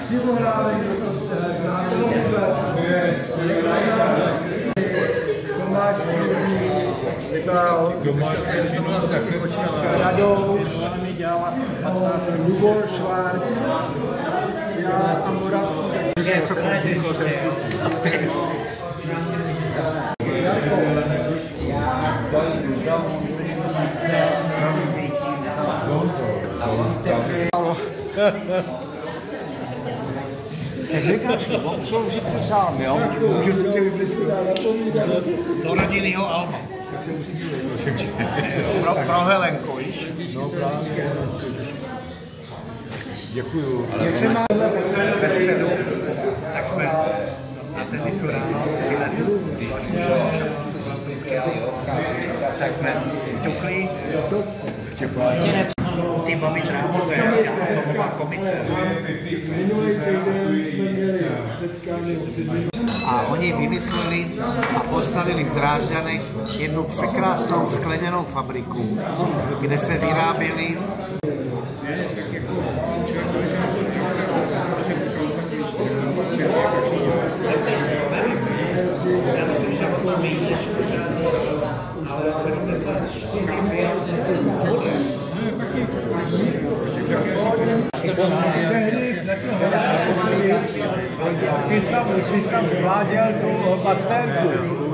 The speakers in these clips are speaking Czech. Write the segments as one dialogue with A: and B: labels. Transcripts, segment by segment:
A: Přivohrávek, znáte ho vůbec? Tomáš Výrobní, Radouš, Lubor Švárc, já a Moravský taky.
B: Něco
C: Jak říkáš, obsloužit se sám, jo?
A: Můžu si tě vymyslit a napovídat.
B: do rodinného alba.
C: Tak se musí dělat.
B: Pro Helenku, víš?
C: No právě. Děkuju.
A: Jak se má
B: Ve středu, tak jsme na tenisu ráno přinesli francouzské tak jsme vtukli ty babi Trámové, dělá komise.
A: minulý týden jsme měli setkání
B: A oni vymysleli a postavili v Drážďanech jednu překrásnou skleněnou fabriku, kde se vyráběly
C: Ty jsi tam sváděl tu masérku.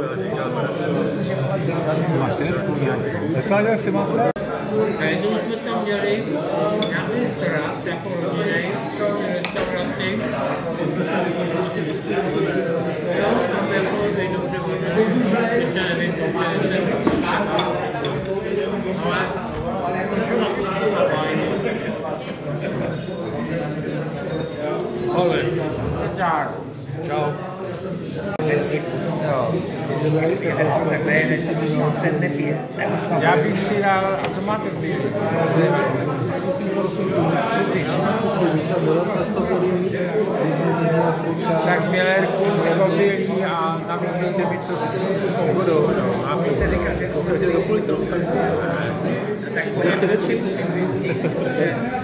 C: Masérku nějakou? Nesváděl jsi masérku?
D: Najednou jsme tam měli nějaký trát, jako rodinejskou restauraci. Jo, tam jako nejdobře vodili, že nevím, že jsem ale můžu na to fajn. Ale, tak.
B: Čau. Tak ne, než se nepije.
D: Já bych si dal, a co máte pít? Tak Millerku z Kobylí a namíchejte mi to s pohodou.
B: A my se říká, že to je do půl. Tak budeme musím říct, že